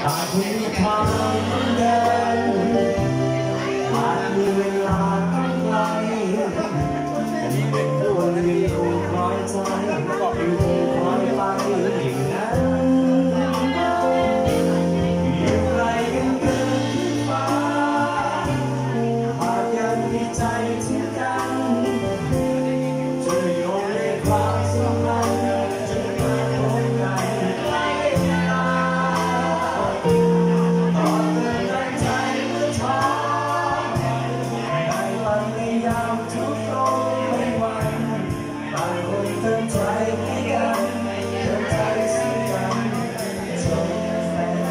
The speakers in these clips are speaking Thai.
อาจมีทางเดินอาจมีเวลาต้องไกลควรอยู่คอยใจอยู่คอยไปอย่างนั้นอยู่ไกลกันเกินฟ้าหากยังมีใจที่กันจะโยงในความสัมพันธ์จะมาพบกันใกล้ตาต่อเมื่อใจเมื่อท้อในวันในยามทุกลมไม่หวั่นต่างคนเติมใจให้กันเติมใจซึ่งกันจนแฟน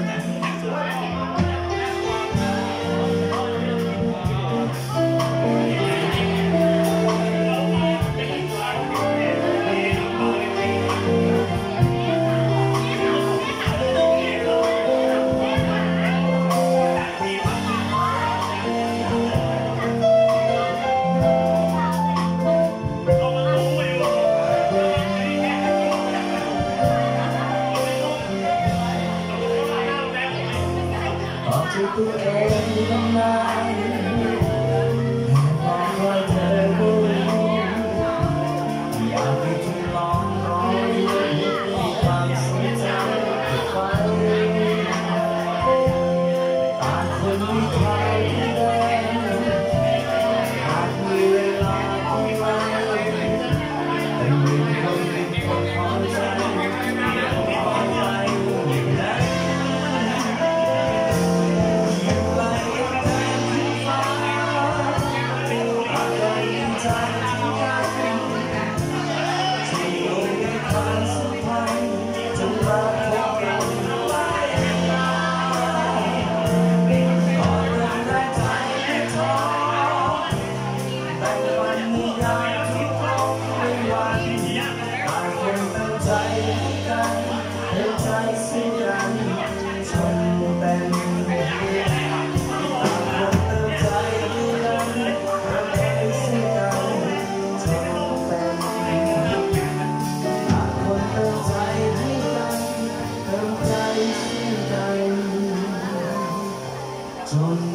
ตัวเองทำไมมองว่าเธอรู้อยากให้ทดลองรออยู่มีความสนใจไปต่างคนมีใครเดินอาจมีเวลาเอาไว้แต่มีคนหนึ่งคนพอใจพอใจอย่างนั้นจน